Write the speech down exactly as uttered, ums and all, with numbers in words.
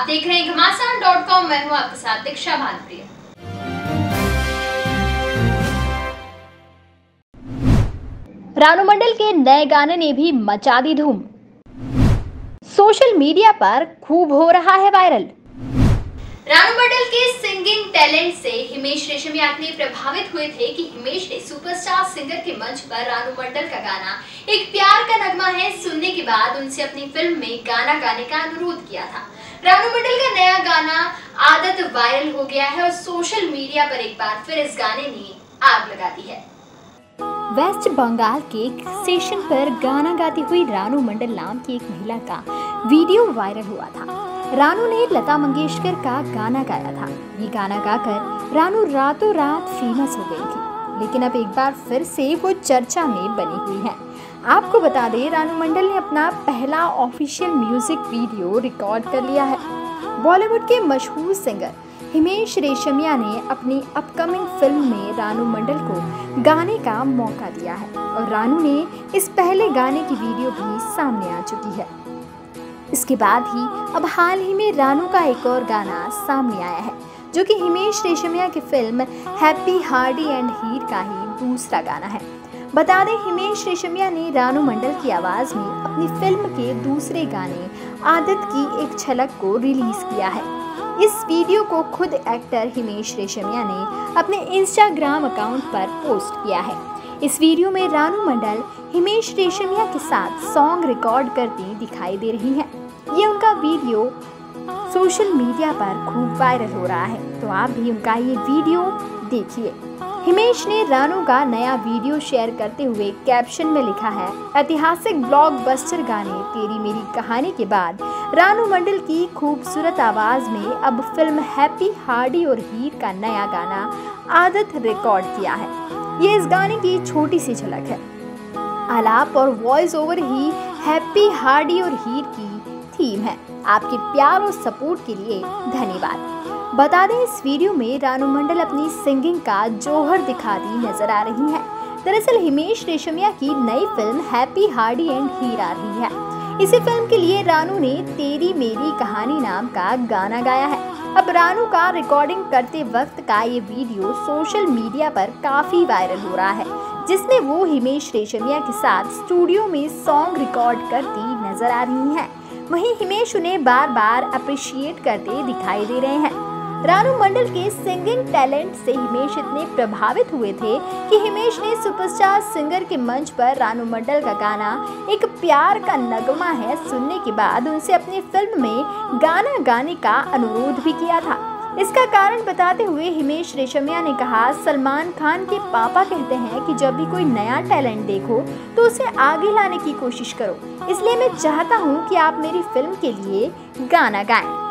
आप देख रहे हैं घमासान डॉट कॉम। मैं हूं आपके साथ दीक्षा भानप्रिया। रानू मंडल के नए गाने ने भी मचा दी धूम। सोशल मीडिया पर खूब हो रहा है वायरल। रानू मंडल के सिंगिंग टैलेंट से हिमेश रेशमिया इतने प्रभावित हुए थे कि हिमेश ने सुपरस्टार सिंगर के मंच पर रानू मंडल का गाना एक प्यार का नगमा है सुनने के बाद उनसे अपनी फिल्म में गाना गाने का अनुरोध किया था। रानू मंडल का नया गाना आदत वायरल हो गया है और सोशल मीडिया पर एक बार फिर इस गाने ने आग लगा दी है। वेस्ट बंगाल के एक स्टेशन पर गाना गाती हुई रानू मंडल नाम की एक महिला का वीडियो वायरल हुआ था। रानू ने लता मंगेशकर का गाना गाया था। ये गाना गाकर रानू रातों रात फेमस हो गई थी, लेकिन अब एक बार फिर से वो चर्चा में बनी हुई है। आपको बता दें, रानू मंडल ने अपना पहला ऑफिशियल म्यूजिक वीडियो रिकॉर्ड कर लिया है। बॉलीवुड के मशहूर सिंगर हिमेश रेशमिया ने अपनी अपकमिंग फिल्म में रानू मंडल को गाने का मौका दिया है और रानू ने इस पहले गाने की वीडियो भी सामने आ चुकी है। इसके बाद ही अब हाल ही में रानू का एक और गाना सामने आया है, जो कि हिमेश रेशमिया की film Happy Hardy and Heer का ही दूसरा गाना है। बता दें, हिमेश रेशमिया ने रानू मंडल की आवाज़ में अपनी फिल्म के दूसरे गाने आदत की एक झलक को रिलीज किया है। इस वीडियो को खुद एक्टर हिमेश रेशमिया ने अपने इंस्टाग्राम अकाउंट पर पोस्ट किया है। इस वीडियो में रानू मंडल हिमेश रेशमिया के साथ सॉन्ग रिकॉर्ड करती दिखाई दे रही हैं। ये उनका वीडियो सोशल मीडिया पर खूब वायरल हो रहा है, तो आप भी उनका ये वीडियो देखिए। हिमेश ने रानू का नया वीडियो शेयर करते हुए कैप्शन में लिखा है, ऐतिहासिक ब्लॉकबस्टर गाने तेरी मेरी कहानी के बाद रानू मंडल की खूबसूरत आवाज़ में अब फिल्म हैप्पी हार्डी और हीर का नया गाना आदत रिकॉर्ड किया है। ये इस गाने की छोटी सी झलक है। आलाप और वॉइस ओवर ही हैप्पी हार्डी और हीर की थीम है। आपके प्यार और सपोर्ट के लिए धन्यवाद। बता दें, इस वीडियो में रानू मंडल अपनी सिंगिंग का जौहर दिखाती नजर आ रही हैं। दरअसल हिमेश रेशमिया की नई film Happy Hardy and Heer आ रही है। इसी फिल्म के लिए रानू ने तेरी मेरी कहानी नाम का गाना गाया है। अब रानू का रिकॉर्डिंग करते वक्त का ये वीडियो सोशल मीडिया पर काफी वायरल हो रहा है, जिसमें वो हिमेश रेशमिया के साथ स्टूडियो में सॉन्ग रिकॉर्ड करती नजर आ रही हैं। वहीं हिमेश उन्हें बार बार अप्रिशिएट करते दिखाई दे रहे हैं। रानू मंडल के सिंगिंग टैलेंट से हिमेश इतने प्रभावित हुए थे कि हिमेश ने सुपरस्टार सिंगर के मंच पर रानू मंडल का गाना एक प्यार का नगमा है सुनने के बाद उनसे अपनी फिल्म में गाना गाने का अनुरोध भी किया था। इसका कारण बताते हुए हिमेश रेशमिया ने कहा, सलमान खान के पापा कहते हैं कि जब भी कोई नया टैलेंट देखो तो उसे आगे लाने की कोशिश करो, इसलिए मैं चाहता हूँ कि आप मेरी फिल्म के लिए गाना गाएं।